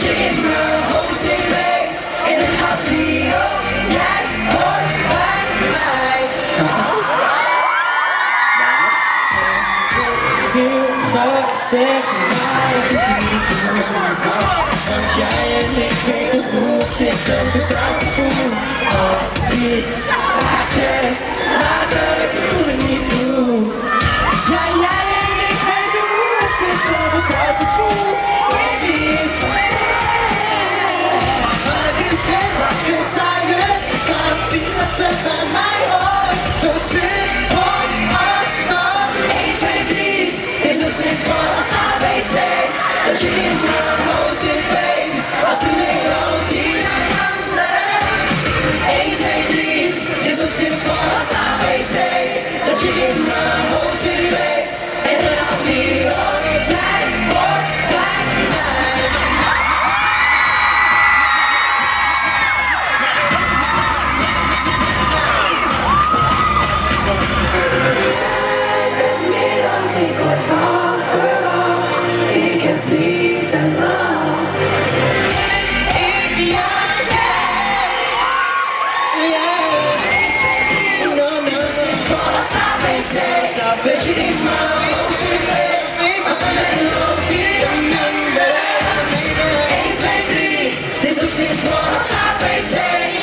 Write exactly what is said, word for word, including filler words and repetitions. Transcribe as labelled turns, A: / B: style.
A: je in mijn hoofd zit mee. En het gaat niet op, jij hoort bij mij.
B: Heel vaak zeggen, maar dat doet hij niet doen. Want jij en ik weten hoe het zit, een vertrouwd gevoel. Oh, niet, laatjes, maar dat ik het toen niet doe. Ja, jij en ik weten hoe het zit, een vertrouwd gevoel. Baby is zo sterk. Maar het is geen rocket science. Je gaat zien dat ze bij mij hoort. Zo simpel als dat.
A: één, twee, drie, is zo simpel als A B C. Dat je in mijn hoofd zit, babe, als een melodie. één, twee, drie, is zo simpel als A B C. Dat je in mijn hoofd zit, babe, en het houdt niet op. Blijf, hoort bij mij. Jij bent meer dan ik ooit had verwacht. Ik heb lief en lang.
B: Ik, ja, yeah. No, no,
A: Simpel als A B C. Dat je in mijn hoofd zit, babe, als een melodie. één, twee, drie, dit is zo simpel als A B C.